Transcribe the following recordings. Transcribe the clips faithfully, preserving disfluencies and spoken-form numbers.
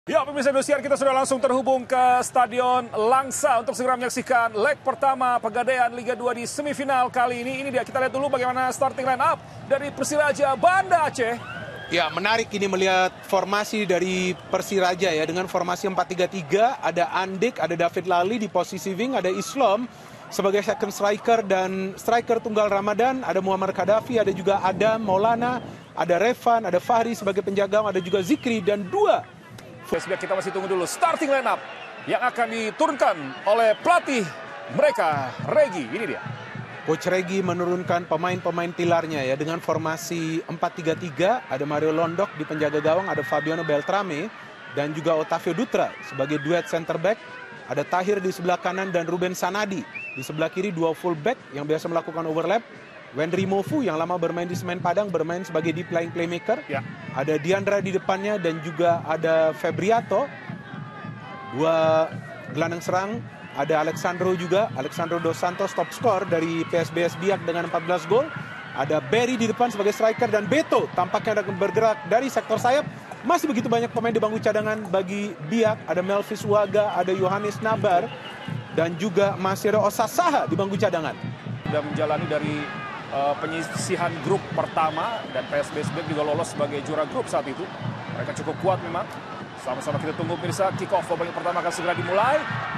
Ya, pemirsa Indosiar, kita sudah langsung terhubung ke Stadion Langsa untuk segera menyaksikan leg pertama Pegadaian Liga dua di semifinal kali ini. Ini dia, kita lihat dulu bagaimana starting line up dari Persiraja Banda Aceh. Ya, menarik ini melihat formasi dari Persiraja ya, dengan formasi empat tiga tiga, ada Andik, ada David Lali di posisi wing, ada Islam sebagai second striker dan striker tunggal Ramadan, ada Muammar Kadafi, ada juga Adam Maulana, ada Revan, ada Fahri sebagai penjaga, ada juga Zikri dan dua. Kita masih tunggu dulu starting line up yang akan diturunkan oleh pelatih mereka, Regi. Ini dia. Coach Regi menurunkan pemain-pemain pilarnya ya dengan formasi empat tiga tiga, ada Mario Londok di penjaga gawang, ada Fabiano Beltrame dan juga Otavio Dutra sebagai duet center back, ada Tahir di sebelah kanan dan Ruben Sanadi di sebelah kiri, dua full back yang biasa melakukan overlap. Wendry Mofu yang lama bermain di Semen Padang bermain sebagai deep lying playmaker. Ya. Ada Diandra di depannya dan juga ada Febriato. Dua gelandang serang, ada Alexandro juga, Alexandro Dos Santos top skor dari P S B S Biak dengan empat belas gol. Ada Berry di depan sebagai striker dan Beto tampaknya akan bergerak dari sektor sayap. Masih begitu banyak pemain di bangku cadangan bagi Biak, ada Melvis Waga, ada Yohanes Nabar dan juga Masiro Osasaha di bangku cadangan. Sudah menjalani dari Uh, penyisihan grup pertama dan P S B S juga lolos sebagai juara grup saat itu. Mereka cukup kuat memang. Sama-sama kita tunggu pemirsa, kick off babak pertama akan segera dimulai.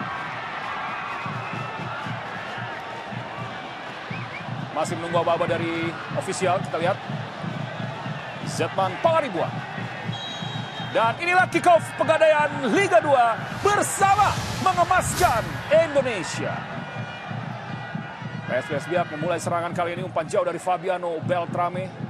Masih menunggu aba-aba dari ofisial, kita lihat. Zetman Pangaribuan. Dan inilah kick off Pegadaian Liga dua bersama mengemaskan Indonesia. P S B S Biak memulai serangan kali ini, umpan jauh dari Fabiano Beltrame.